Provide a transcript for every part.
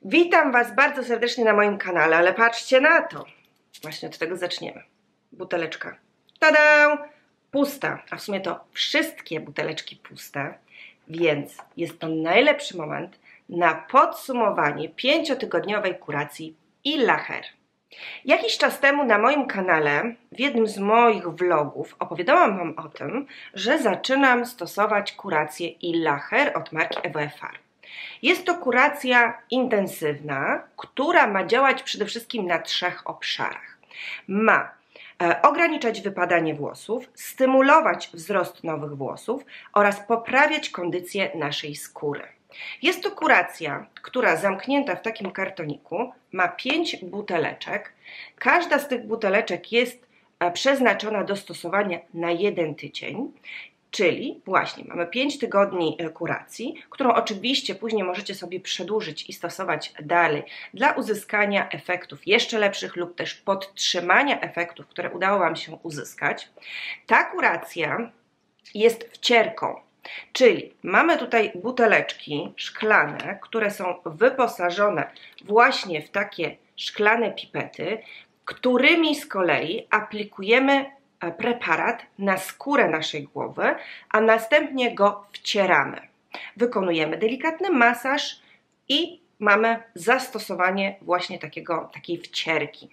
Witam Was bardzo serdecznie na moim kanale, ale patrzcie na to. Właśnie od tego zaczniemy. Buteleczka. Tada! Pusta. A w sumie to wszystkie buteleczki puste, więc jest to najlepszy moment na podsumowanie 5-tygodniowej kuracji Illa Hair. Jakiś czas temu na moim kanale, w jednym z moich vlogów, opowiadałam Wam o tym, że zaczynam stosować kurację Illa Hair od marki EWF Farm. Jest to kuracja intensywna, która ma działać przede wszystkim na 3 obszarach. Ma ograniczać wypadanie włosów, stymulować wzrost nowych włosów oraz poprawiać kondycję naszej skóry. Jest to kuracja, która zamknięta w takim kartoniku ma 5 buteleczek. Każda z tych buteleczek jest przeznaczona do stosowania na 1 tydzień. Czyli właśnie mamy 5 tygodni kuracji, którą oczywiście później możecie sobie przedłużyć i stosować dalej dla uzyskania efektów jeszcze lepszych lub też podtrzymania efektów, które udało Wam się uzyskać. Ta kuracja jest wcierką, czyli mamy tutaj buteleczki szklane, które są wyposażone właśnie w takie szklane pipety, którymi z kolei aplikujemy preparat na skórę naszej głowy, a następnie go wcieramy. Wykonujemy delikatny masaż i mamy zastosowanie właśnie takiej wcierki.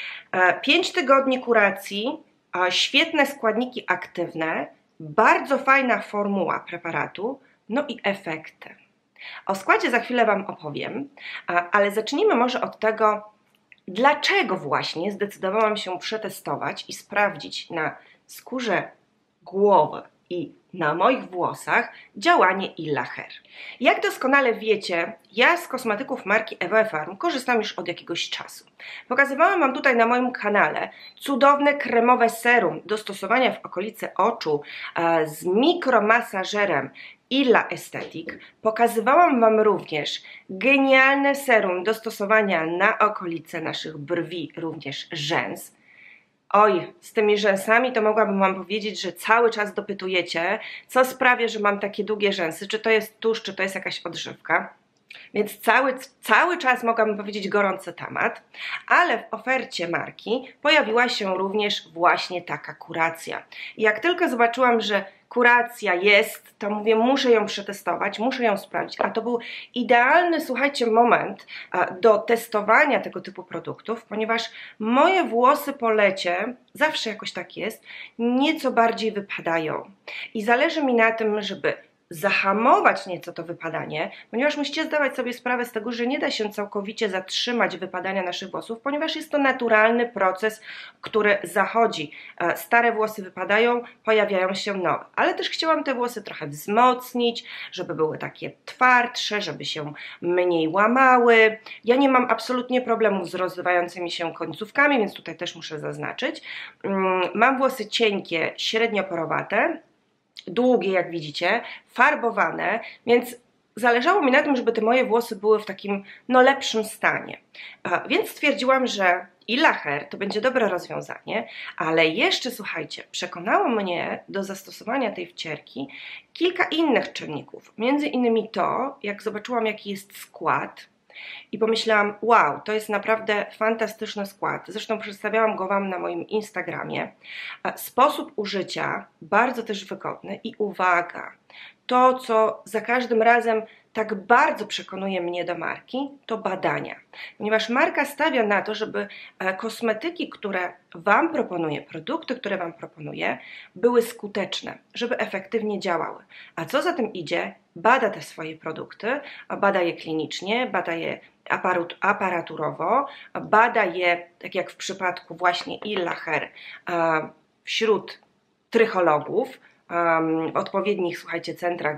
5 tygodni kuracji, świetne składniki aktywne, bardzo fajna formuła preparatu, no i efekty. O składzie za chwilę Wam opowiem, ale zacznijmy może od tego, dlaczego właśnie zdecydowałam się przetestować i sprawdzić na skórze głowy i na moich włosach działanie Illa Hair. Jak doskonale wiecie, ja z kosmetyków marki EWF Farm korzystam już od jakiegoś czasu. Pokazywałam Wam tutaj na moim kanale cudowne kremowe serum do stosowania w okolicy oczu z mikromasażerem Illa Aesthetic. Pokazywałam Wam również genialne serum do stosowania na okolice naszych brwi, również rzęs. Oj, z tymi rzęsami to mogłabym Wam powiedzieć, że cały czas dopytujecie, co sprawia, że mam takie długie rzęsy, czy to jest tusz, czy to jest jakaś odżywka. Więc cały czas mogłabym powiedzieć gorący temat, ale w ofercie marki pojawiła się również właśnie taka kuracja. I jak tylko zobaczyłam, że kuracja jest, to mówię, muszę ją przetestować, muszę ją sprawdzić, a to był idealny, słuchajcie, moment do testowania tego typu produktów, ponieważ moje włosy po lecie, zawsze jakoś tak jest, nieco bardziej wypadają i zależy mi na tym, żeby zahamować nieco to wypadanie, ponieważ musicie zdawać sobie sprawę z tego, że nie da się całkowicie zatrzymać wypadania naszych włosów, ponieważ jest to naturalny proces, który zachodzi. Stare włosy wypadają, pojawiają się nowe, ale też chciałam te włosy trochę wzmocnić, żeby były takie twardsze, żeby się mniej łamały. Ja nie mam absolutnie problemów z rozrywającymi się końcówkami, więc tutaj też muszę zaznaczyć. Mam włosy cienkie, średnio porowate, długie, jak widzicie, farbowane, więc zależało mi na tym, żeby te moje włosy były w takim lepszym stanie. Więc stwierdziłam, że Illa Hair to będzie dobre rozwiązanie, ale jeszcze, słuchajcie, przekonało mnie do zastosowania tej wcierki kilka innych czynników. Między innymi to, jak zobaczyłam, jaki jest skład, i pomyślałam, wow, to jest naprawdę fantastyczny skład. Zresztą przedstawiałam go Wam na moim Instagramie. Sposób użycia bardzo też wygodny i uwaga, to co za każdym razem tak bardzo przekonuje mnie do marki, to badania. Ponieważ marka stawia na to, żeby kosmetyki, które Wam proponuje, produkty, które Wam proponuje, były skuteczne, żeby efektywnie działały. A co za tym idzie, bada te swoje produkty, bada je klinicznie, bada je aparaturowo, bada je, tak jak w przypadku właśnie Illa Hair, wśród trychologów, w odpowiednich, słuchajcie, centrach,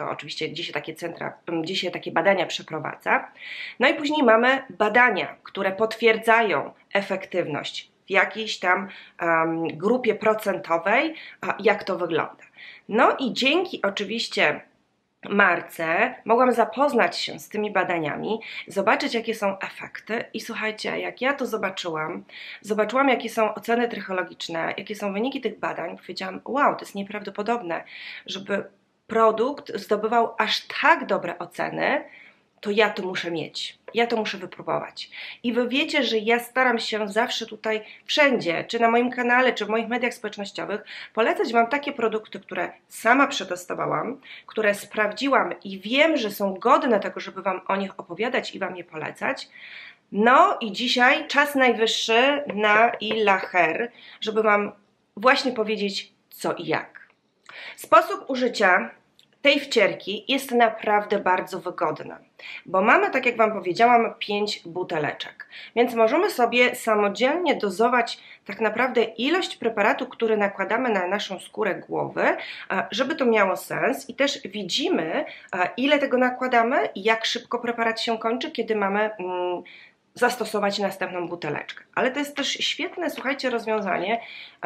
gdzie się takie badania przeprowadza. No i później mamy badania, które potwierdzają efektywność w jakiejś tam grupie procentowej, jak to wygląda. No i dzięki oczywiście marce mogłam zapoznać się z tymi badaniami, zobaczyć, jakie są efekty i słuchajcie, jak ja to zobaczyłam, jakie są oceny trychologiczne, jakie są wyniki tych badań, powiedziałam, wow, to jest nieprawdopodobne, żeby produkt zdobywał aż tak dobre oceny to ja to muszę mieć, ja to muszę wypróbować. I wy wiecie, że ja staram się zawsze tutaj wszędzie, czy na moim kanale, czy w moich mediach społecznościowych, polecać wam takie produkty, które sama przetestowałam, które sprawdziłam i wiem, że są godne tego, żeby wam o nich opowiadać i wam je polecać. No i dzisiaj czas najwyższy na Ila Hair, żeby wam właśnie powiedzieć co i jak. Sposób użycia tej wcierki jest naprawdę bardzo wygodny, bo mamy, tak jak wam powiedziałam, 5 buteleczek, więc możemy sobie samodzielnie dozować tak naprawdę ilość preparatu, który nakładamy na naszą skórę głowy, żeby to miało sens i też widzimy, ile tego nakładamy i jak szybko preparat się kończy, kiedy mamy zastosować następną buteleczkę. Ale to jest też świetne, słuchajcie, rozwiązanie,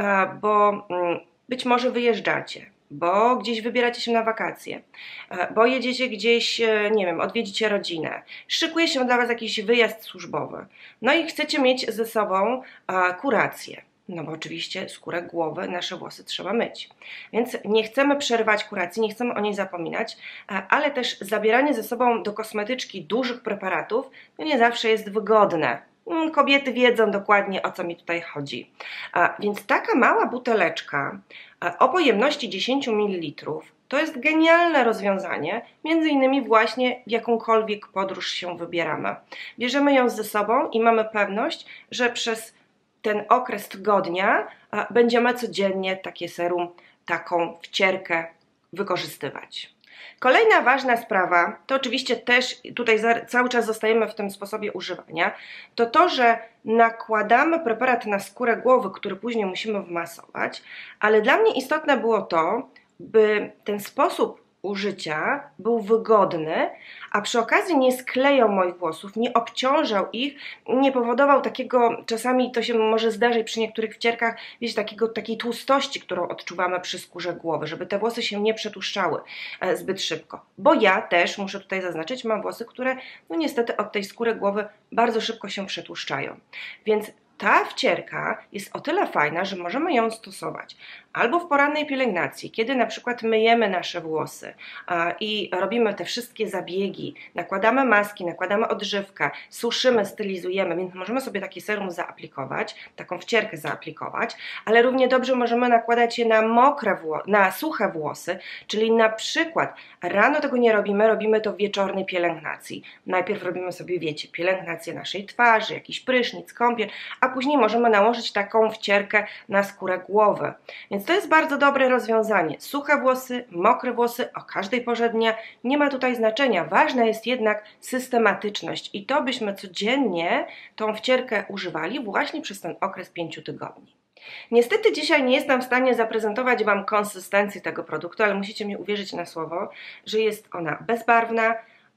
bo być może wyjeżdżacie, bo gdzieś wybieracie się na wakacje, bo jedziecie gdzieś, nie wiem, odwiedzicie rodzinę, szykuje się dla was jakiś wyjazd służbowy, no i chcecie mieć ze sobą kurację. No bo oczywiście skórę głowy, nasze włosy trzeba myć. Więc nie chcemy przerywać kuracji, nie chcemy o niej zapominać, ale też zabieranie ze sobą do kosmetyczki dużych preparatów to nie zawsze jest wygodne. Kobiety wiedzą dokładnie, o co mi tutaj chodzi. Więc taka mała buteleczka o pojemności 10 ml to jest genialne rozwiązanie, między innymi właśnie w jakąkolwiek podróż się wybieramy. Bierzemy ją ze sobą i mamy pewność, że przez ten okres tygodnia będziemy codziennie takie serum, taką wcierkę wykorzystywać. Kolejna ważna sprawa, to oczywiście też tutaj cały czas zostajemy w tym sposobie używania, to to, że nakładamy preparat na skórę głowy, który później musimy wmasować, ale dla mnie istotne było to, by ten sposób użycia był wygodny, a przy okazji nie sklejał moich włosów, nie obciążał ich, nie powodował takiego, czasami to się może zdarzyć przy niektórych wcierkach, wiecie, takiej tłustości, którą odczuwamy przy skórze głowy, żeby te włosy się nie przetłuszczały zbyt szybko. Bo ja też, muszę tutaj zaznaczyć, mam włosy, które no niestety od tej skóry głowy bardzo szybko się przetłuszczają. Więc ta wcierka jest o tyle fajna, że możemy ją stosować albo w porannej pielęgnacji, kiedy na przykład myjemy nasze włosy i robimy te wszystkie zabiegi, nakładamy maski, nakładamy odżywkę, suszymy, stylizujemy, więc możemy sobie takie serum zaaplikować, taką wcierkę zaaplikować, ale równie dobrze możemy nakładać je na na suche włosy, czyli na przykład rano tego nie robimy, robimy to w wieczornej pielęgnacji. Najpierw robimy sobie, wiecie, pielęgnację naszej twarzy, jakiś prysznic, kąpiel, a później możemy nałożyć taką wcierkę na skórę głowy. Więc to jest bardzo dobre rozwiązanie. Suche włosy, mokre włosy o każdej porze dnia, nie ma tutaj znaczenia. Ważna jest jednak systematyczność i to byśmy codziennie tą wcierkę używali właśnie przez ten okres 5 tygodni. Niestety dzisiaj nie jestem w stanie zaprezentować wam konsystencji tego produktu, ale musicie mi uwierzyć na słowo, że jest ona bezbarwna,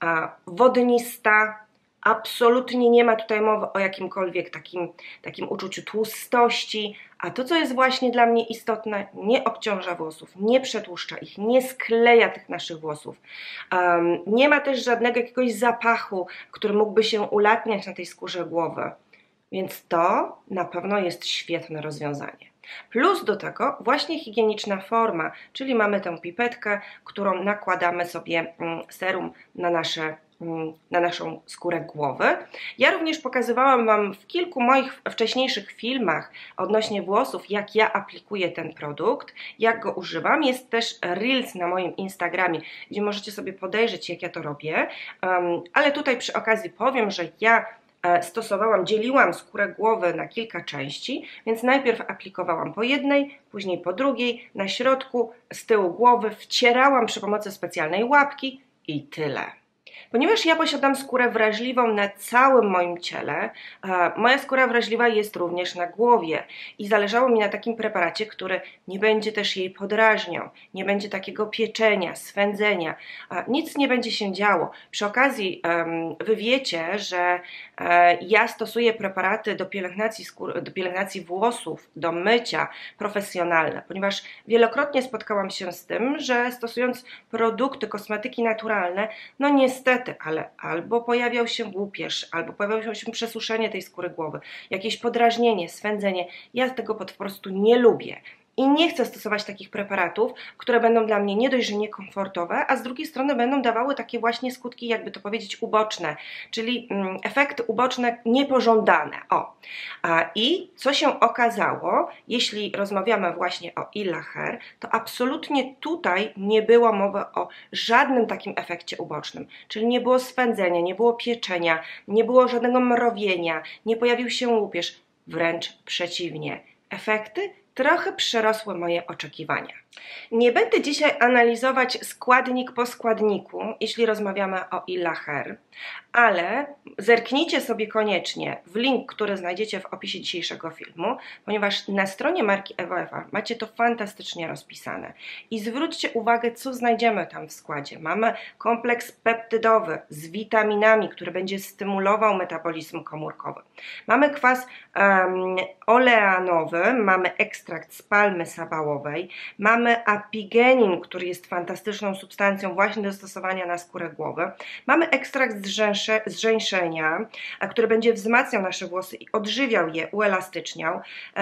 wodnista, absolutnie nie ma tutaj mowy o jakimkolwiek takim uczuciu tłustości, a to, co jest właśnie dla mnie istotne, nie obciąża włosów, nie przetłuszcza ich, nie skleja tych naszych włosów. Nie ma też żadnego jakiegoś zapachu, który mógłby się ulatniać na tej skórze głowy. Więc to na pewno jest świetne rozwiązanie. Plus do tego właśnie higieniczna forma, czyli mamy tę pipetkę, którą nakładamy sobie serum na naszą skórę głowy. Ja również pokazywałam wam w kilku moich wcześniejszych filmach odnośnie włosów, jak ja aplikuję ten produkt, jak go używam. Jest też Reels na moim Instagramie, gdzie możecie sobie podejrzeć, jak ja to robię, ale tutaj przy okazji powiem, że ja dzieliłam skórę głowy na kilka części, więc najpierw aplikowałam po jednej, później po drugiej, na środku, z tyłu głowy, wcierałam przy pomocy specjalnej łapki i tyle. Ponieważ ja posiadam skórę wrażliwą na całym moim ciele, moja skóra wrażliwa jest również na głowie i zależało mi na takim preparacie, który nie będzie też jej podrażniał, nie będzie takiego pieczenia, swędzenia, nic nie będzie się działo. Przy okazji wy wiecie, że ja stosuję preparaty do pielęgnacji włosów, do mycia profesjonalne, ponieważ wielokrotnie spotkałam się z tym, że stosując produkty, kosmetyki naturalne, no niestety, ale albo pojawiał się łupież, albo pojawiało się przesuszenie tej skóry głowy, jakieś podrażnienie, swędzenie. Ja tego po prostu nie lubię. I nie chcę stosować takich preparatów, które będą dla mnie nie dość, że niekomfortowe, a z drugiej strony będą dawały takie właśnie skutki, jakby to powiedzieć, uboczne, czyli efekty uboczne niepożądane. I co się okazało, jeśli rozmawiamy właśnie o Ilaher, to absolutnie tutaj nie było mowy o żadnym takim efekcie ubocznym, czyli nie było swędzenia, nie było pieczenia, nie było żadnego mrowienia, nie pojawił się łupież, wręcz przeciwnie. Efekty trochę przerosły moje oczekiwania. Nie będę dzisiaj analizować składnik po składniku, jeśli rozmawiamy o Ilaher, ale zerknijcie sobie koniecznie w link, który znajdziecie w opisie dzisiejszego filmu, ponieważ na stronie marki EvoEva macie to fantastycznie rozpisane. I zwróćcie uwagę, co znajdziemy tam w składzie. Mamy kompleks peptydowy z witaminami, który będzie stymulował metabolizm komórkowy. Mamy kwas oleanowy, mamy ekstrakt z palmy sabałowej, mamy apigenin, który jest fantastyczną substancją właśnie do stosowania na skórę głowy. Mamy ekstrakt z żeńszenia, który będzie wzmacniał nasze włosy i odżywiał je, uelastyczniał.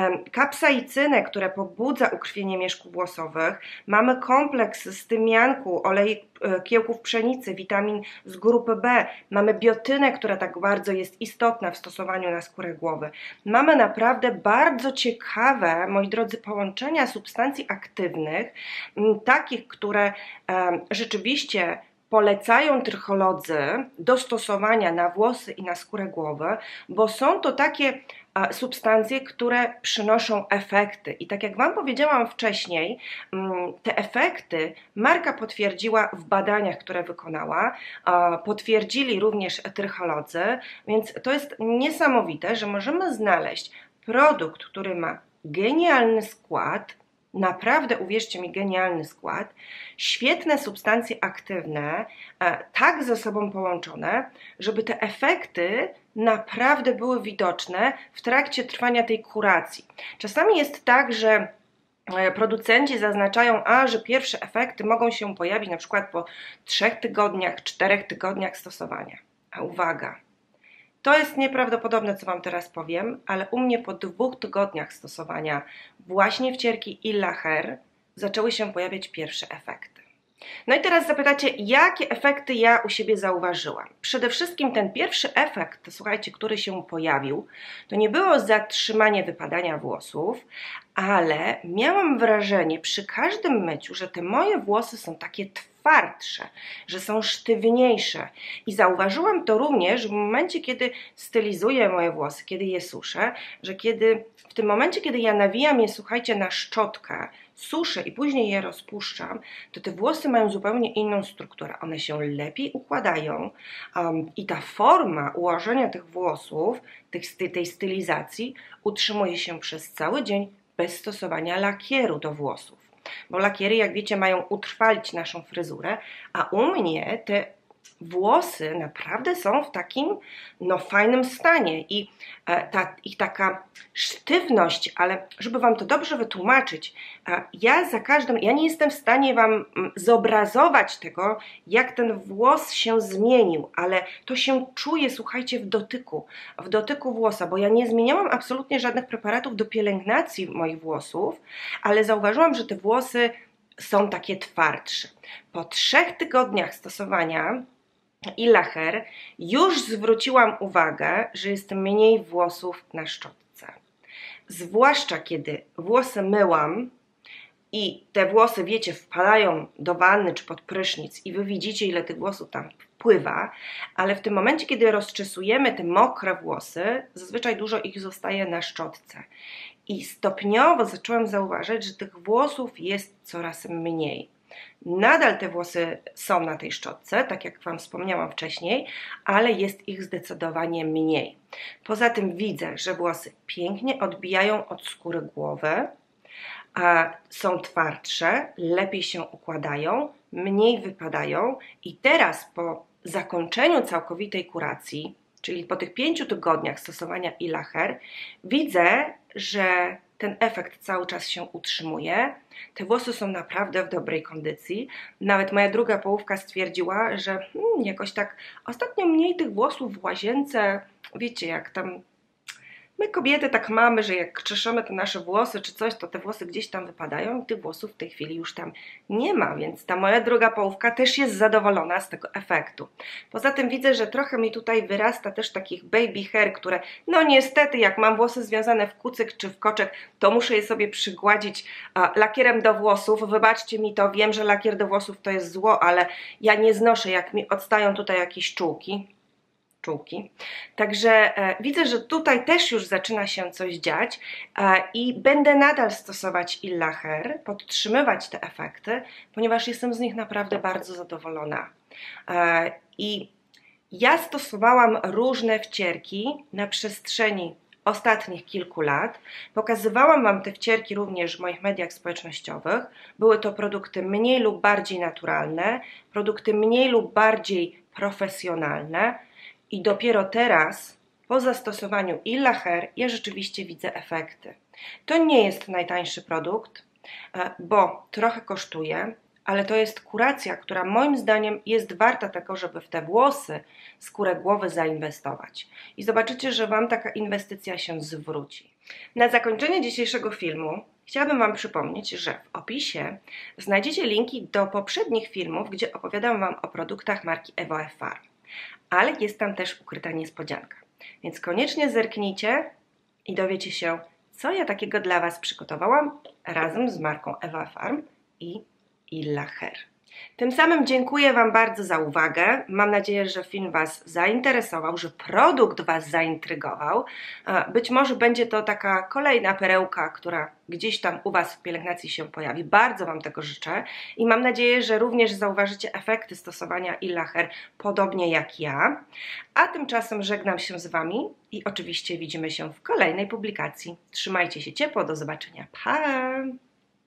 Kapsaicynę, która pobudza ukrwienie mieszków włosowych. Mamy kompleks z tymianku, olej kiełków pszenicy, witamin z grupy B. Mamy biotynę, która tak bardzo jest istotna w stosowaniu na skórę głowy. Mamy naprawdę bardzo ciekawe, moi drodzy, połączenia substancji aktywnych, takich, które rzeczywiście polecają trycholodzy do stosowania na włosy i na skórę głowy, bo są to takie substancje, które przynoszą efekty. I tak jak Wam powiedziałam wcześniej, te efekty marka potwierdziła w badaniach, które wykonała, potwierdzili również trycholodzy, więc to jest niesamowite, że możemy znaleźć produkt, który ma genialny skład, naprawdę, uwierzcie mi, genialny skład, świetne substancje aktywne, tak ze sobą połączone, żeby te efekty naprawdę były widoczne w trakcie trwania tej kuracji. Czasami jest tak, że producenci zaznaczają, że pierwsze efekty mogą się pojawić na przykład po 3 tygodniach, 4 tygodniach stosowania. A uwaga! To jest nieprawdopodobne, co Wam teraz powiem, ale u mnie po 2 tygodniach stosowania właśnie wcierki Ilaher zaczęły się pojawiać pierwsze efekty. No i teraz zapytacie, jakie efekty ja u siebie zauważyłam? Przede wszystkim ten pierwszy efekt, słuchajcie, który się pojawił, to nie było zatrzymanie wypadania włosów, ale miałam wrażenie przy każdym myciu, że te moje włosy są takie twardsze, że są sztywniejsze. I zauważyłam to również w momencie, kiedy stylizuję moje włosy, kiedy je suszę, że w tym momencie, kiedy ja nawijam je, słuchajcie, na szczotkę, suszę i później je rozpuszczam, to te włosy mają zupełnie inną strukturę. One się lepiej układają i ta forma ułożenia tych włosów, tej stylizacji utrzymuje się przez cały dzień bez stosowania lakieru do włosów. Bo lakiery, jak wiecie, mają utrwalić naszą fryzurę, a u mnie te włosy naprawdę są w takim fajnym stanie i ich taka sztywność, ale żeby Wam to dobrze wytłumaczyć, ja nie jestem w stanie Wam zobrazować tego, jak ten włos się zmienił, ale to się czuje, słuchajcie, w dotyku włosa, bo ja nie zmieniałam absolutnie żadnych preparatów do pielęgnacji moich włosów, ale zauważyłam, że te włosy są takie twardsze. Po 3 tygodniach stosowania Ilaher już zwróciłam uwagę, że jest mniej włosów na szczotce. Zwłaszcza kiedy włosy myłam i te włosy, wiecie, wpadają do wanny czy pod prysznic i Wy widzicie, ile tych włosów tam wpływa, ale w tym momencie, kiedy rozczesujemy te mokre włosy, zazwyczaj dużo ich zostaje na szczotce. I stopniowo zaczęłam zauważać, że tych włosów jest coraz mniej. Nadal te włosy są na tej szczotce, tak jak Wam wspomniałam wcześniej, ale jest ich zdecydowanie mniej. Poza tym widzę, że włosy pięknie odbijają od skóry głowy, są twardsze, lepiej się układają, mniej wypadają i teraz po zakończeniu całkowitej kuracji, czyli po tych 5 tygodniach stosowania Ilaher, widzę, że ten efekt cały czas się utrzymuje. Te włosy są naprawdę w dobrej kondycji. Nawet moja druga połówka stwierdziła, że jakoś tak ostatnio mniej tych włosów w łazience, wiecie, jak tam My kobiety tak mamy, że jak czeszemy te nasze włosy czy coś, to te włosy gdzieś tam wypadają i tych włosów w tej chwili już tam nie ma, więc ta moja druga połówka też jest zadowolona z tego efektu. Poza tym widzę, że trochę mi tutaj wyrasta też takich baby hair, które no niestety jak mam włosy związane w kucyk czy w koczek, to muszę je sobie przygładzić lakierem do włosów. Wybaczcie mi to, wiem, że lakier do włosów to jest zło, ale ja nie znoszę, jak mi odstają tutaj jakieś czułki. Także widzę, że tutaj też już zaczyna się coś dziać i będę nadal stosować Illa Hair, podtrzymywać te efekty, ponieważ jestem z nich naprawdę bardzo zadowolona. I ja stosowałam różne wcierki na przestrzeni ostatnich kilku lat. Pokazywałam Wam te wcierki również w moich mediach społecznościowych. Były to produkty mniej lub bardziej naturalne, produkty mniej lub bardziej profesjonalne. I dopiero teraz, po zastosowaniu Illa Hair, ja rzeczywiście widzę efekty. To nie jest najtańszy produkt, bo trochę kosztuje, ale to jest kuracja, która moim zdaniem jest warta tego, żeby w te włosy, skórę głowy zainwestować. I zobaczycie, że Wam taka inwestycja się zwróci. Na zakończenie dzisiejszego filmu chciałabym Wam przypomnieć, że w opisie znajdziecie linki do poprzednich filmów, gdzie opowiadam Wam o produktach marki EvoE Farm. Ale jest tam też ukryta niespodzianka. Więc koniecznie zerknijcie i dowiecie się, co ja takiego dla Was przygotowałam razem z marką EvoE Farm i Illa Hair. Tym samym dziękuję Wam bardzo za uwagę. Mam nadzieję, że film Was zainteresował, że produkt Was zaintrygował. Być może będzie to taka kolejna perełka, która gdzieś tam u Was w pielęgnacji się pojawi. Bardzo Wam tego życzę i mam nadzieję, że również zauważycie efekty stosowania Illa Hair podobnie jak ja. A tymczasem żegnam się z Wami i oczywiście widzimy się w kolejnej publikacji. Trzymajcie się ciepło, do zobaczenia. Pa!